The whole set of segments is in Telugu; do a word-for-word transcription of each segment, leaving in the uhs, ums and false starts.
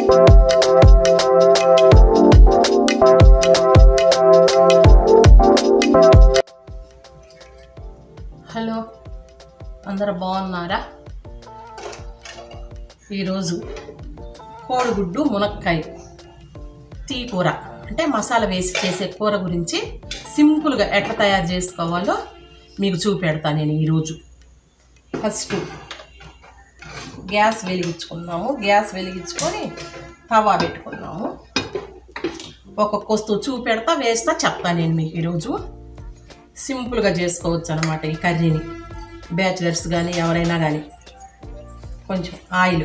హలో, అందరూ బాగున్నారా? ఈరోజు కోడిగుడ్డు మునక్కాయ టీ కూర అంటే మసాలా వేసి చేసే కూర గురించి సింపుల్గా ఎట్లా తయారు చేసుకోవాలో మీకు చూపెడతాను నేను ఈరోజు. First gas వెలిగించుకున్నాము. గ్యాస్ వెలిగించుకొని తవా పెట్టుకున్నాము. ఒక్కొక్క వస్తువు చూపెడతా వేస్తా చెప్తాను నేను మీకు. ఈరోజు సింపుల్గా చేసుకోవచ్చు అన్నమాట ఈ కర్రీని, బ్యాచిలర్స్ కానీ ఎవరైనా కానీ. కొంచెం ఆయిల్,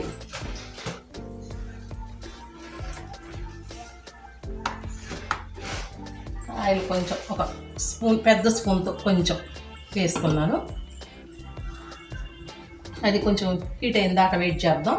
ఆయిల్ కొంచెం ఒక స్పూన్, పెద్ద స్పూన్తో కొంచెం వేసుకున్నాను. అది కొంచెం హీట్ అయిన దాకా వెయిట్ చేద్దాం.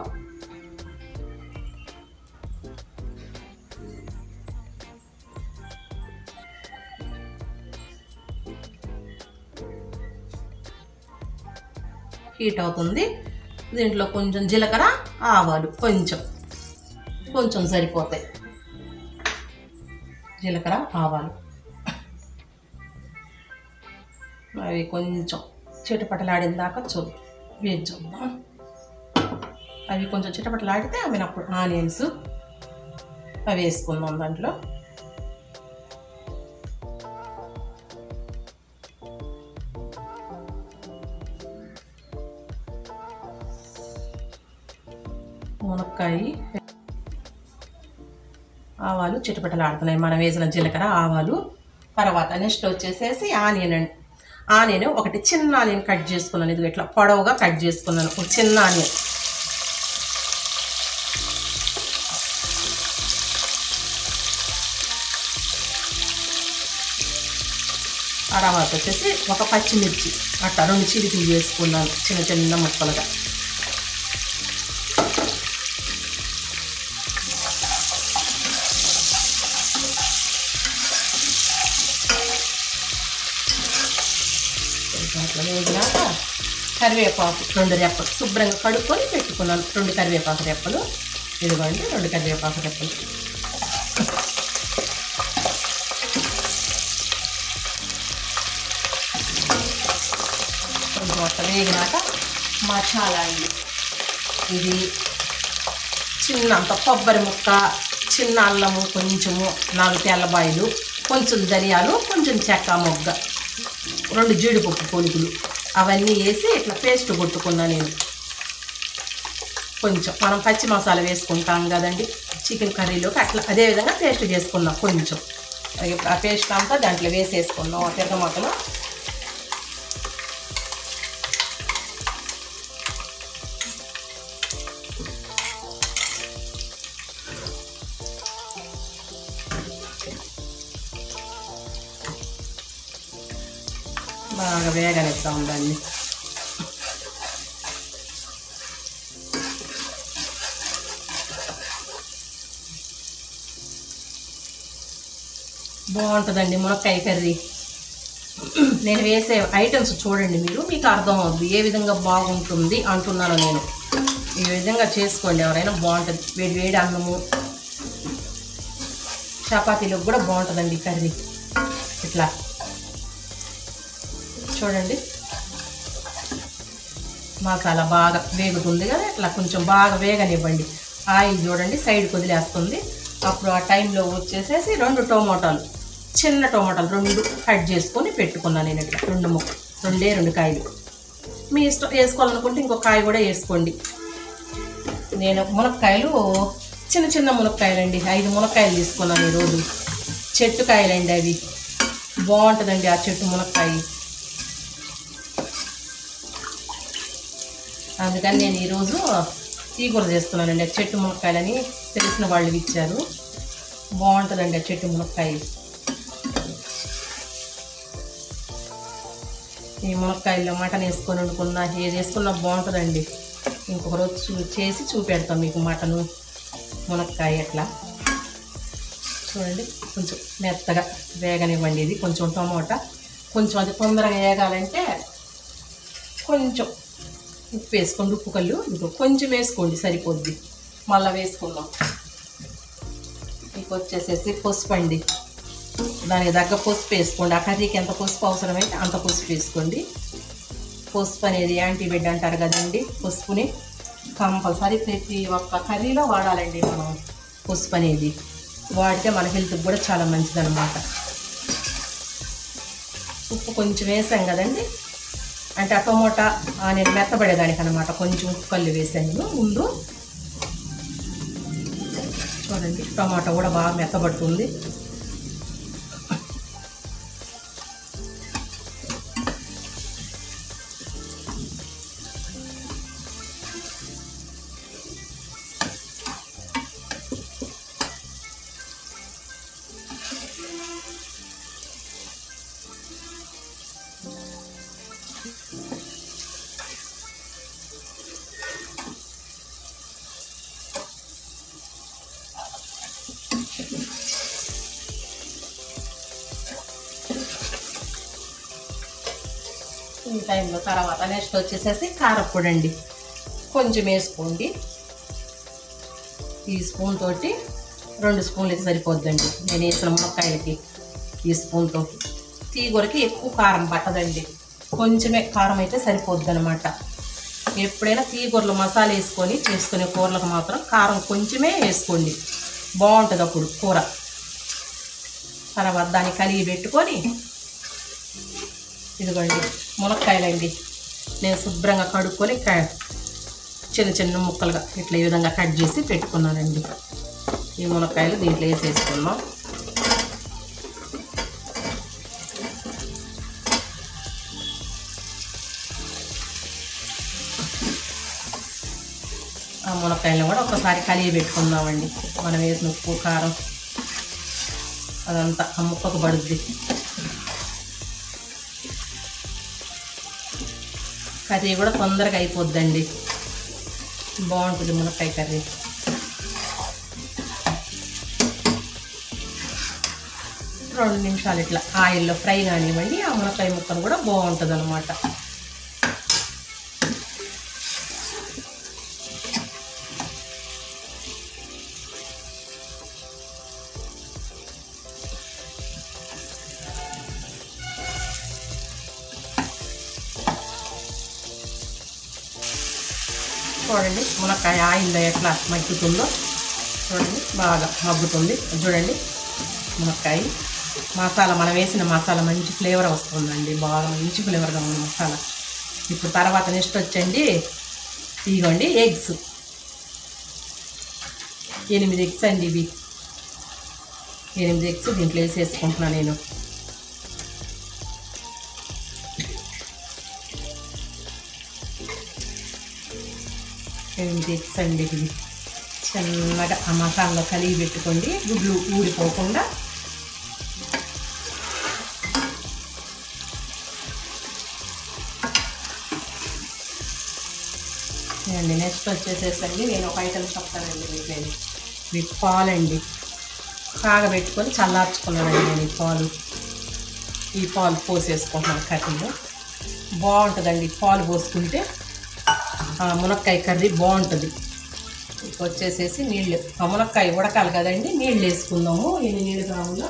హీట్ అవుతుంది. దీంట్లో కొంచెం జీలకర్ర, ఆవాలు కొంచెం కొంచెం సరిపోతాయి. జీలకర్ర, ఆవాలు అవి కొంచెం చిటపటలాడిన దాకా చూ వేసి చూద్దాం. అవి కొంచెం చిటపటలాడితే అవి అప్పుడు ఆనియన్స్ అవి వేసుకుందాం దాంట్లో. మునక్కాయ, ఆవాలు చిటపటలాడుతున్నాయి మనం వేసిన జీలకర్ర, ఆవాలు. తర్వాత నెక్స్ట్ వచ్చేసేసి ఆనియన్ అండి. ఆనియన్ ఒకటి చిన్న ఆనియన్ కట్ చేసుకున్నాను. ఇది ఇట్లా పొడవుగా కట్ చేసుకున్నాను, ఒక చిన్న ఆనియన్. తర్వాత వచ్చేసి ఒక పచ్చిమిర్చి అట్లా రెండు చిలికలు వేసుకున్నాను చిన్న చిన్న ముక్కలుగా. అట్లా వేగినాక కరివేపాకు రెండు రెప్పలు శుభ్రంగా కడుక్కొని పెట్టుకున్నాను. రెండు కరివేపాకు రెప్పలు, ఇదిగోండి రెండు కరివేపాకు రెప్పలు. కొంచెం అట్లా వేగినాక మసాలా అండి. ఇది చిన్నంత కొబ్బరి ముక్క, చిన్న అల్లము కొంచెము, నాలుగు తెల్లబాయలు, కొంచెం ధనియాలు, కొంచెం చెక్క మొగ్గ, రెండు జీడిపప్పు పొలుగులు అవన్నీ వేసి ఇట్లా పేస్ట్ కొట్టుకున్నా నేను. కొంచెం మనం పచ్చి మసాలా వేసుకుంటాం కదండి చికెన్ కర్రీలోకి, అట్లా అదేవిధంగా పేస్ట్ చేసుకున్నాం. కొంచెం ఆ పేస్ట్ అంతా దాంట్లో వేసేసుకున్నాం ఆ తిరగమాతలో. బాగా వేగనిస్తాం దాన్ని. బాగుంటుందండి మునక్కాయ కర్రీ. నేను వేసే ఐటమ్స్ చూడండి మీరు, మీకు అర్థం అవుతుంది ఏ విధంగా బాగుంటుంది అంటున్నాను నేను. ఈ విధంగా చేసుకోండి ఎవరైనా, బాగుంటుంది. వేడి వేడి అన్నము, చపాతీలకు కూడా బాగుంటుందండి కర్రీ. ఇట్లా చూడండి మసాలా బాగా వేగుతుంది కదా, ఇట్లా కొంచెం బాగా వేగనివ్వండి. ఆయిల్ చూడండి సైడ్ వదిలేస్తుంది. అప్పుడు ఆ టైంలో వచ్చేసేసి రెండు టొమాటోలు, చిన్న టొమాటోలు రెండు కట్ చేసుకొని పెట్టుకున్నాను నేను. ఇట్లా రెండు ముక్క, రెండే రెండు కాయలు. మీ ఇష్టం, వేసుకోవాలనుకుంటే ఇంకో కాయ కూడా వేసుకోండి. నేను మునక్కాయలు చిన్న చిన్న మునక్కాయలండి, ఐదు మునక్కాయలు తీసుకున్నాను ఈరోజు. చెట్టు కాయలండి అవి, బాగుంటుందండి ఆ చెట్టు మునక్కాయ. అందుకని నేను ఈరోజు ఈ కూర చేస్తున్నానండి. ఆ చెట్టు మునక్కాయలని తెలిసిన వాళ్ళు ఇచ్చారు, బాగుంటుందండి ఆ చెట్టు మునక్కాయ. ఈ మునక్కాయల్లో మటన్ వేసుకొని వండుకున్నా, ఏది వేసుకున్నా బాగుంటుందండి. ఇంకొక రోజు చూ చేసి చూపెడతాం మీకు మటను మునక్కాయ ఎట్లా. చూడండి కొంచెం మెత్తగా వేగనివ్వండి. ఇది కొంచెం టమోటా, కొంచెం అది తొందరగా వేగాలంటే కొంచెం ఉప్పు వేసుకోండి. ఉప్పు కళ్ళు ఇంకో కొంచెం వేసుకోండి సరిపోద్ది, మళ్ళీ వేసుకుందాం. దీనికి వచ్చేసేసి పసుపు అండి. దానికి తగ్గ పసుపు వేసుకోండి. ఆ కర్రీకి ఎంత పసుపు అవసరమైతే అంత పసుపు వేసుకోండి. పసుపు అనేది యాంటీబయాటిక్ అంటారు కదండి. పసుపుని కంపల్సరీ ప్రతి ఒక్క కర్రీలో వాడాలండి మనం. పసుపు అనేది వాడితే మన హెల్త్కి కూడా చాలా మంచిదన్నమాట. ఉప్పు కొంచెం వేసాం కదండి, అంటే ఆ టమోటా నేను మెత్తబడేదానికి అనమాట కొంచెం ఉప్పు కళ్ళు వేసాను ముందు. చూడండి టమాటా కూడా బాగా మెత్తబడుతుంది. ఈ టైంలో తర్వాత నెక్స్ట్ వచ్చేసేసి కారప్పొడి అండి. కొంచెం వేసుకోండి. ఈ స్పూన్ తోటి రెండు స్పూన్లకి సరిపోద్దండి. నేను వేసిన మునక్కాయలకి ఈ స్పూన్తో. తీగూరకి ఎక్కువ కారం పట్టదండి, కొంచెమే కారం అయితే సరిపోద్ది అనమాట. ఎప్పుడైనా తీగూరలు మసాలా వేసుకొని చేసుకునే కూరలకు మాత్రం కారం కొంచెమే వేసుకోండి, బాగుంటుంది అప్పుడు కూర. తర్వాత దాన్ని కలిగి పెట్టుకొని ఇదిగోండి మునక్కాయలండి. నేను శుభ్రంగా కడుక్కొని చిన్న చిన్న ముక్కలుగా ఇట్లా ఈ విధంగా కట్ చేసి పెట్టుకున్నానండి. ఈ మునక్కాయలు దీంట్లో వేసేసుకున్నాం. ఆ మునక్కాయలను కూడా ఒకసారి కలిగి పెట్టుకుందామండి. మనం వేసిన ఉప్పు కారం అదంతా ఆ ముక్కకు పడుద్ది. కర్రీ కూడా తొందరగా అయిపోద్దండి, బాగుంటుంది మునక్కాయ కర్రీ. రెండు నిమిషాలు ఇట్లా ఆయిల్లో ఫ్రై కానివ్వండి. ఆ మునక్కాయ ముక్కను కూడా బాగుంటుంది అనమాట. చూడండి మునక్కాయ ఆయిల్లో ఎట్లా మగ్గుతుందో చూడండి, బాగా మగ్గుతుంది. చూడండి మునక్కాయ మసాలా మనం వేసిన మసాలా మంచి ఫ్లేవర్ వస్తుందండి, బాగా మంచి ఫ్లేవర్గా ఉంది మసాలా. ఇప్పుడు తర్వాత నెక్స్ట్ వచ్చండి ఇదిగోండి ఎగ్స్. ఎనిమిది ఎగ్స్ అండి ఇవి. ఎనిమిది ఎగ్స్ దీంట్లో వేసేసుకుంటున్నాను నేను. ఎనిమిది ఎగ్స్ అండి ఇవి. చిన్నగా ఆ మసాలాలో కలిగి పెట్టుకోండి, గుడ్లు ఊడిపోకుండా. అండి నెక్స్ట్ వచ్చేసేసండి నేను ఒక ఐటమ్ చెప్తానండి మీకు. నేను మీ పాలండి కాగబెట్టుకొని చల్లార్చుకున్నానండి నేను. ఈ పాలు ఈ పాలు పోసేసుకుంటున్నాను కర్రీలో. బాగుంటుందండి పాలు పోసుకుంటే మునక్కాయ కర్రీ బాగుంటుంది. వచ్చేసేసి నీళ్ళు, ఆ మునక్కాయ ఉడకాలి కదండి, నీళ్ళు వేసుకుందాము. ఎన్ని నీళ్ళు కావాలో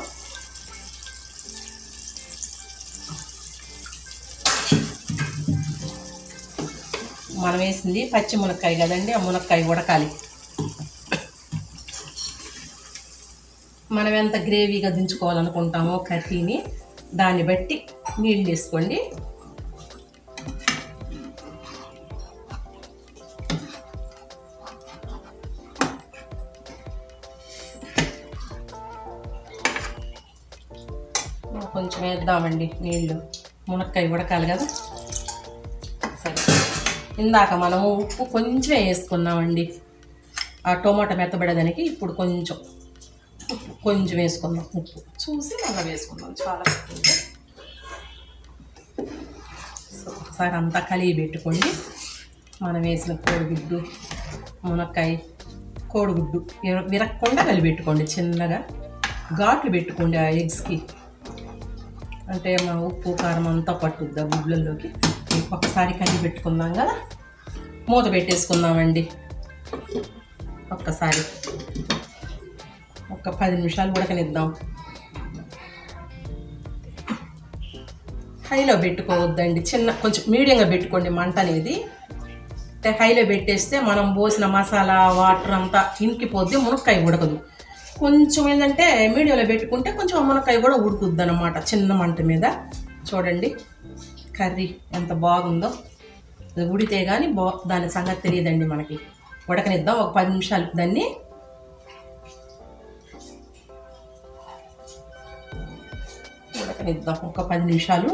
మనం వేసింది పచ్చి మునక్కాయ కదండి, ఆ మునక్కాయ ఉడకాలి. మనం ఎంత గ్రేవీగా దించుకోవాలనుకుంటామో కర్రీని దాన్ని బట్టి నీళ్ళు వేసుకోండి. కొంచెం వేద్దామండి నీళ్ళు, మునక్కాయ ఉడకాలి కదా. సరే, ఇందాక మనము ఉప్పు కొంచెం వేసుకున్నామండి ఆ టొమాటో మెత్తబడేదానికి. ఇప్పుడు కొంచెం ఉప్పు కొంచెం వేసుకుందాం, ఉప్పు చూసి మళ్ళీ వేసుకుందాం. చాలా ఒకసారి అంతా కలిగి పెట్టుకోండి. మనం వేసిన కోడిగుడ్డు మునక్కాయ కోడిగుడ్డు విరక్కుండా కలిపెట్టుకోండి. చిన్నగా ఘాట్లు పెట్టుకోండి ఆ ఎగ్స్కి, అంటే మా ఉప్పు కారం అంతా పట్టుద్ది ఆ గుడ్లలోకి. ఒక్కసారి కలిగి పెట్టుకుందాం కదా, మూత పెట్టేసుకుందామండి. ఒక్కసారి ఒక పది నిమిషాలు ఉడకనిద్దాం. హైలో పెట్టుకోవద్దండి, చిన్న కొంచెం మీడియంగా పెట్టుకోండి మంట అనేది. హైలో పెట్టేస్తే మనం పోసిన మసాలా వాటర్ అంతా ఇంకిపోద్ది, మునక్కాయ ఉడకదు. కొంచెం ఏంటంటే మీడియంలో పెట్టుకుంటే కొంచెం మునక్కాయ కూడా ఉడుకుద్ది అన్నమాట చిన్న మంట మీద. చూడండి కర్రీ ఎంత బాగుందో. అది ఉడితే కానీ బా దాని సంగతి తెలియదండి మనకి. ఉడకనిద్దాం ఒక పది నిమిషాలు. దాన్ని ఉడకనిద్దాం ఒక పది నిమిషాలు.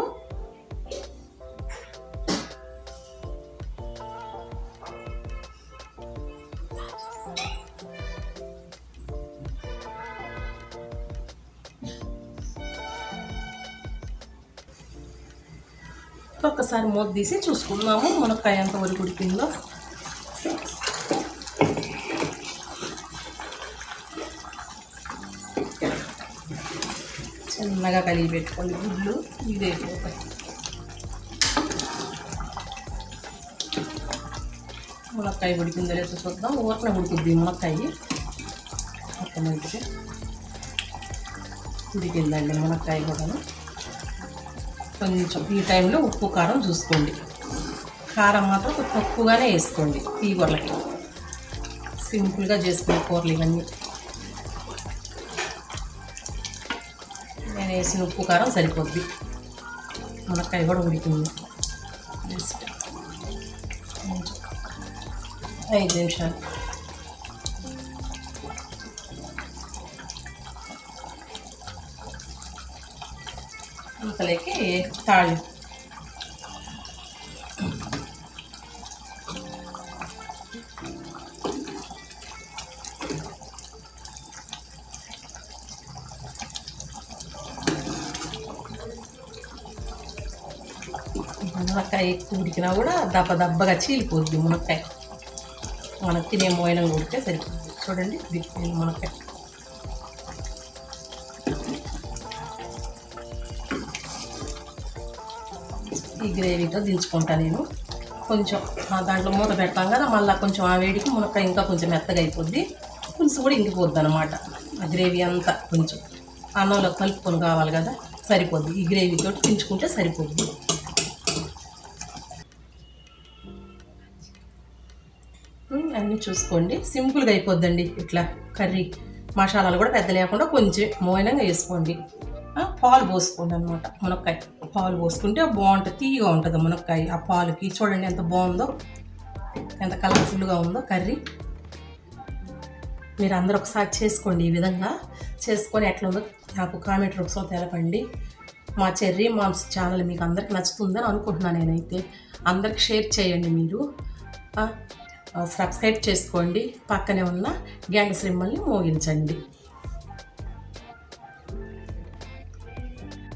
ఒక్కసారి మూత తీసి చూసుకుందాము మునక్కాయ ఎంత వరకు ఉడికిందో. చిన్నగా కలిగి పెట్టుకోండి, గుడ్లు ఇదే అయిపోతాయి. మునక్కాయ ఉడికిందో లేదో చూద్దాం. ఊరకనే ఉడుకుద్ది మునక్కాయ. మొత్తమైతే ఉడికిందండి మునక్కాయ కూడా. కొంచెం ఈ టైంలో ఉప్పు కారం చూసుకోండి. కారం మాత్రం కొంచెం తక్కువగానే వేసుకోండి ఈ కూరలకి. సింపుల్గా చేసుకునే కూరలు ఇవన్నీ. నేను వేసిన ఉప్పు కారం సరిపోద్ది. మునక్కాయ కూడా ఉడికింది. జస్ట్ ఐదు నిమిషాలు. ఇంతలోకి తాళి మునక్కాయ ఎక్కువ ఉడికినా కూడా దబ్బ దబ్బగా చీలిపోద్ది మునక్కాయ. మనకు తినే మోయినం ఉడితే సరిపోద్ది. చూడండి దిక్కు మునక్కాయ. ఈ గ్రేవీతో దించుకుంటా నేను. కొంచెం దాంట్లో మూత పెడతాం కదా, మళ్ళీ కొంచెం ఆ వేడికి మునక్కాయ ఇంకా కొంచెం మెత్తగా అయిపోద్ది. పులుసు కూడా ఇంకిపోద్ది అనమాట. ఆ గ్రేవీ అంతా కొంచెం అన్నంలో కలుపుకొని కావాలి కదా, సరిపోద్ది. ఈ గ్రేవీతో దించుకుంటే సరిపోద్ది. అన్నీ చూసుకోండి, సింపుల్గా అయిపోద్దండి ఇట్లా కర్రీ. మసాలాలు కూడా పెద్ద లేకుండా కొంచెం మోయినంగా వేసుకోండి. పాలు పోసుకోండి అనమాట. మునక్కాయ పాలు పోసుకుంటే బాగుంటుంది, తీయగా ఉంటుంది మునక్కాయ. ఆ పాలుకి చూడండి ఎంత బాగుందో, ఎంత కలర్ఫుల్గా ఉందో కర్రీ. మీరు అందరూ ఒకసారి చేసుకోండి, ఈ విధంగా చేసుకొని ఎట్లా ఉందో నాకు కామెంట్ రూపంలో తెలపండి. మా చెర్రీ మామ్స్ ఛానల్ మీకు అందరికి నచ్చుతుందని అనుకుంటున్నాను నేనైతే. అందరికి షేర్ చేయండి, మీరు సబ్స్క్రైబ్ చేసుకోండి, పక్కనే ఉన్న గంట సింబల్ని మోగించండి.